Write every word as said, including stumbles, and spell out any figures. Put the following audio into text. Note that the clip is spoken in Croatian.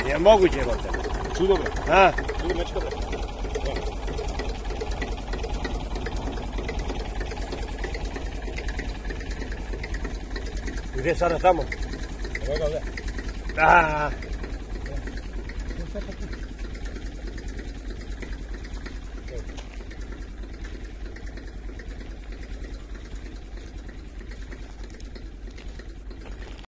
Nije moguće, brate. Čudo, bre. A? Čudo mečka, bre. Gdje je sada tamo? Evo ga ovdje. A,